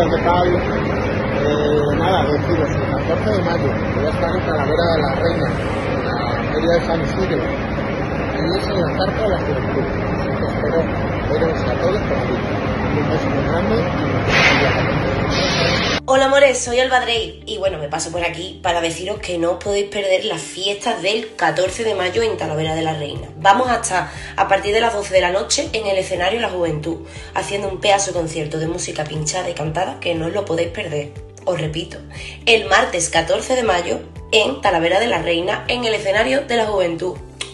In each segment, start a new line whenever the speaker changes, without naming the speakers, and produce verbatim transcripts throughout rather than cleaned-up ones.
¿qué tal? Eh, nada, deciros, el catorce de mayo voy a estar en Talavera de la Reina, en la feria de San Isidro, y es en la Carta de la Juventud. Espero veros a todos por aquí. Un beso muy grande y
Hola amores, soy Alba Drey y bueno, me paso por aquí para deciros que no os podéis perder las fiestas del catorce de mayo en Talavera de la Reina. Vamos a estar a partir de las doce de la noche en el escenario La Juventud, haciendo un pedazo concierto de música pinchada y cantada que no os lo podéis perder. Os repito, el martes catorce de mayo en Talavera de la Reina en el escenario de La Juventud.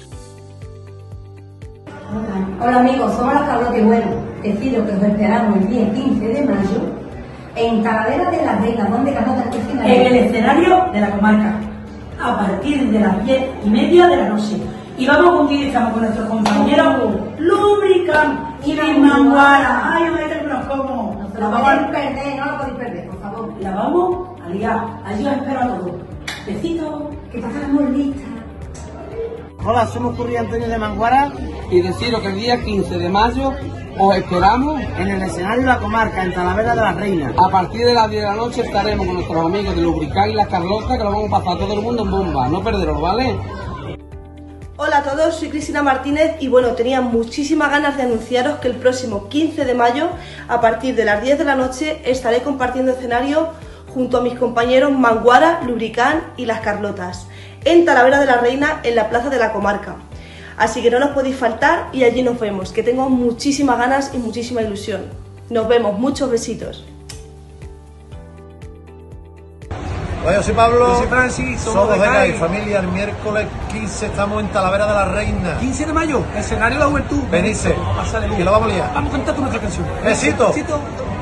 Hola amigos, somos las Carlota y bueno, deciros que os esperamos el día quince de mayo en Talavera de la Reina, donde Carlota el escenario.
En el escenario de la comarca, a partir de las diez y media de la noche. Y vamos con Guille, estamos con nuestros compañeros Lubrican y Manguara. Ay, me que nos como.
No la vamos a perder, no la podéis perder, por favor.
La vamos a liar. Allí os espero a todos. Besitos.
Que pasamos listas.
Hola, somos Curry Antonio de Manguara y deciros que el día quince de mayo os esperamos en el escenario de la comarca, en Talavera de la Reina. A partir de las diez de la noche estaremos con nuestros amigos de Lubrican y las Carlota, que lo vamos a pasar todo el mundo en bomba. No perderos, ¿vale?
Hola a todos, soy Cristina Martínez y bueno, tenía muchísimas ganas de anunciaros que el próximo quince de mayo, a partir de las diez de la noche, estaré compartiendo escenario junto a mis compañeros Manguara, Lubrican y las Carlotas, en Talavera de la Reina, en la plaza de la comarca. Así que no nos podéis faltar y allí nos vemos, que tengo muchísimas ganas y muchísima ilusión. Nos vemos, muchos besitos.
Hola, yo soy Pablo,
yo soy Francis, somos,
somos de
Gai
Gai, familia. El miércoles quince estamos en Talavera de la Reina.
quince de mayo, escenario de la Juventud.
Venidse, que lo vamos a liar.
Vamos a cantar nuestra canción.
Besito.
Besito.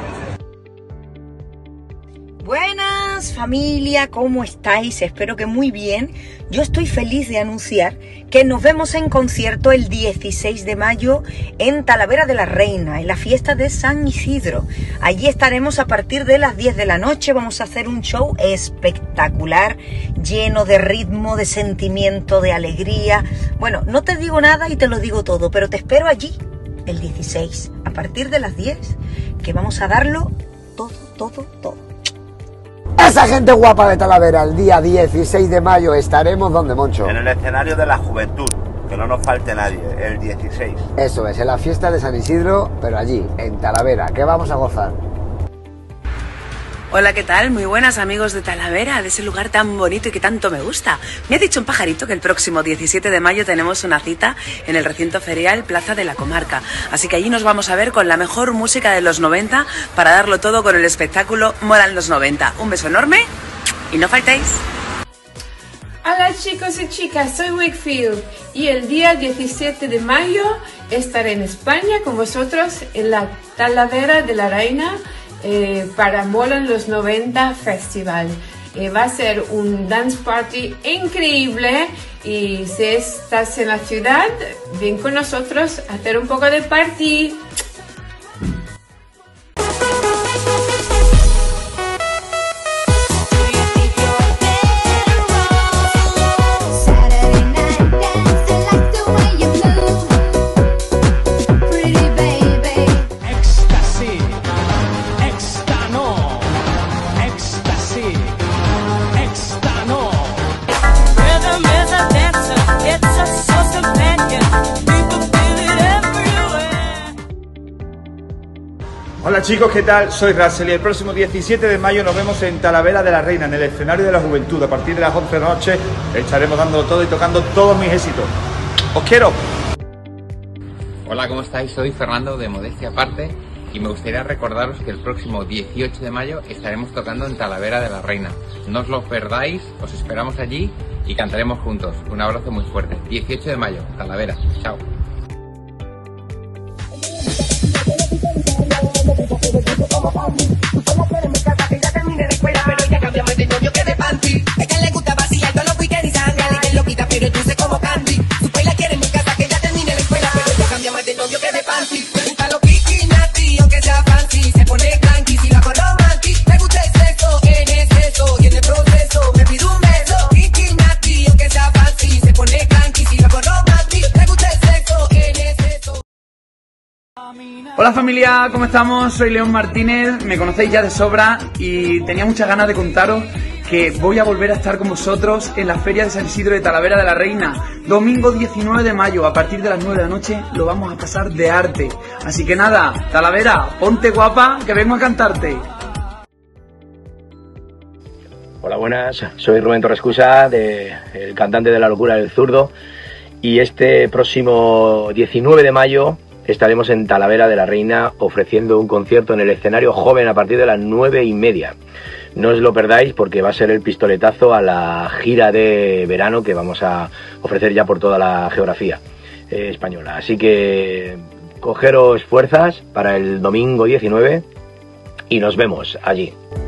Buenas familia, ¿cómo estáis? Espero que muy bien. Yo estoy feliz de anunciar que nos vemos en concierto el dieciséis de mayo en Talavera de la Reina, en la fiesta de San Isidro. Allí estaremos a partir de las diez de la noche. Vamos a hacer un show espectacular, lleno de ritmo, de sentimiento, de alegría. Bueno, no te digo nada y te lo digo todo, pero te espero allí el dieciséis, a partir de las diez, que vamos a darlo todo, todo, todo.
Esa gente guapa de Talavera, el día dieciséis de mayo estaremos donde, Moncho.
En el escenario de la Juventud, que no nos falte nadie, el dieciséis.
Eso es, en la fiesta de San Isidro, pero allí, en Talavera, que vamos a gozar.
Hola, ¿qué tal? Muy buenas amigos de Talavera, de ese lugar tan bonito y que tanto me gusta. Me ha dicho un pajarito que el próximo diecisiete de mayo tenemos una cita en el recinto ferial Plaza de la Comarca. Así que allí nos vamos a ver con la mejor música de los noventa para darlo todo con el espectáculo Molan los noventa. Un beso enorme y no faltéis.
Hola chicos y chicas, soy Wakefield y el día diecisiete de mayo estaré en España con vosotros en la Talavera de la Reina. Eh, para Molan los noventa Festival. Eh, va a ser un dance party increíble y si estás en la ciudad, ven con nosotros a hacer un poco de party.
Hola chicos, ¿qué tal? Soy Russell y el próximo diecisiete de mayo nos vemos en Talavera de la Reina, en el escenario de la Juventud. A partir de las once de la noche estaremos dándolo todo y tocando todos mis éxitos. ¡Os quiero!
Hola, ¿cómo estáis? Soy Fernando de Modestia Aparte y me gustaría recordaros que el próximo dieciocho de mayo estaremos tocando en Talavera de la Reina. No os lo perdáis, os esperamos allí y cantaremos juntos. Un abrazo muy fuerte. dieciocho de mayo, Talavera. Chao.
Pero ya cambiamos de novio que de panty. A ella le gusta vacilar todos los weekends y sangre. Le lo quita, pero dulce como candy. Su la quiere en mi casa que ya termine la escuela. Pero ya cambiamos de novio que de panty. Me gusta lo piqui nati, aunque sea fancy. Se pone cranky si lo hago romantic. Me gusta el sexo, en exceso y en el proceso me pido un beso. Piqui nati, aunque sea fancy. Se pone cranky si lo hago romantic. Me gusta el sexo,
Hola familia, ¿cómo estamos? Soy León Martínez, me conocéis ya de sobra y tenía muchas ganas de contaros que voy a volver a estar con vosotros en la Feria de San Isidro de Talavera de la Reina. Domingo diecinueve de mayo, a partir de las nueve de la noche, lo vamos a pasar de arte. Así que nada, Talavera, ponte guapa, que vengo a cantarte.
Hola, buenas, soy Rubén Torrescusa, de, el cantante de La Locura del Zurdo, y este próximo diecinueve de mayo estaremos en Talavera de la Reina ofreciendo un concierto en el escenario Joven a partir de las nueve y media. No os lo perdáis porque va a ser el pistoletazo a la gira de verano que vamos a ofrecer ya por toda la geografía eh, española. Así que cogeros fuerzas para el domingo diecinueve y nos vemos allí.